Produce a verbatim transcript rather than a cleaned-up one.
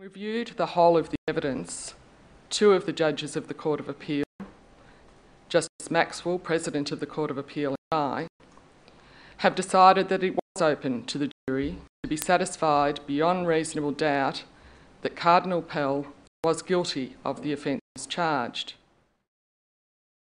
Reviewed the whole of the evidence, two of the judges of the Court of Appeal, Justice Maxwell, President of the Court of Appeal, and I, have decided that it was open to the jury to be satisfied beyond reasonable doubt that Cardinal Pell was guilty of the offences charged.